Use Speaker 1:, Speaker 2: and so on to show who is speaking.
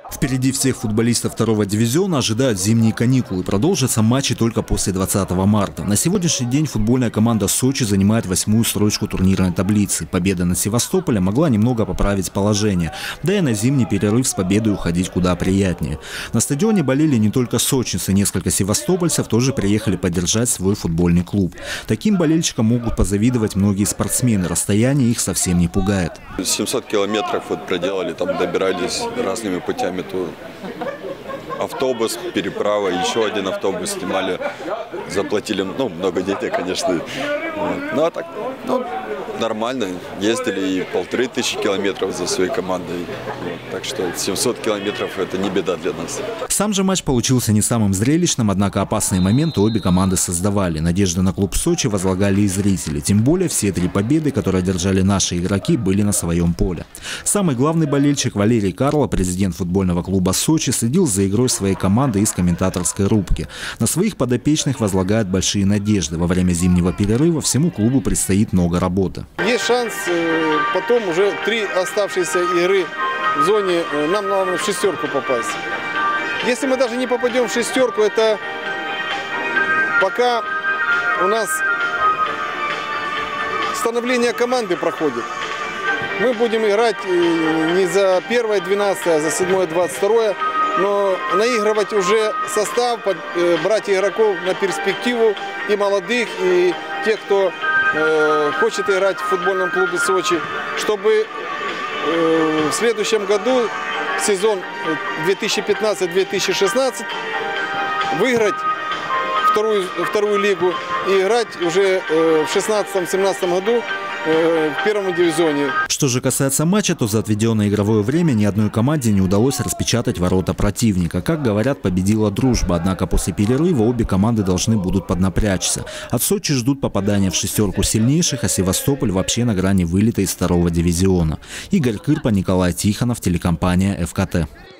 Speaker 1: Впереди всех футболистов второго дивизиона ожидают зимние каникулы. Продолжатся матчи только после 20 марта. На сегодняшний день футбольная команда Сочи занимает 8-ю строчку турнирной таблицы. Победа над Севастополем могла немного поправить положение. Да и на зимний перерыв с победой уходить куда приятнее. На стадионе болели не только сочинцы. Несколько севастопольцев тоже приехали поддержать свой футбольный клуб. Таким болельщикам могут позавидовать многие спортсмены. Расстояние их совсем не пугает.
Speaker 2: 700 километров проделали, там добирались разными путями. То автобус, переправа, еще один автобус снимали, заплатили, много детей, конечно. Ну а так, нормально, ездили и 1500 километров за своей командой. Так что 700 километров – это не беда для нас.
Speaker 1: Сам же матч получился не самым зрелищным, однако опасные моменты обе команды создавали. Надежды на клуб Сочи возлагали и зрители. Тем более все 3 победы, которые одержали наши игроки, были на своем поле. Самый главный болельщик Валерий Карло, президент футбольного клуба Сочи, следил за игрой своей команды из комментаторской рубки. На своих подопечных возлагает большие надежды. Во время зимнего перерыва всему клубу предстоит много работы.
Speaker 3: Есть шанс потом уже 3 оставшиеся игры в зоне, нам главное в 6-ку попасть. Если мы даже не попадем в 6-ку, это пока у нас становление команды проходит. Мы будем играть не за 1-е 12, а за 7-е 22, но наигрывать уже состав, брать игроков на перспективу, и молодых, и тех, кто хочет играть в футбольном клубе Сочи, чтобы в следующем году, сезон 2015-2016, выиграть вторую лигу и играть уже в 2016-2017 году в первом дивизионе.
Speaker 1: Что же касается матча, то за отведенное игровое время ни одной команде не удалось распечатать ворота противника. Как говорят, победила дружба, однако после перерыва обе команды должны будут поднапрячься. От Сочи ждут попадания в 6-ку сильнейших, а Севастополь вообще на грани вылета из 2-го дивизиона. Игорь Кырпа, Николай Тихонов, телекомпания ФКТ.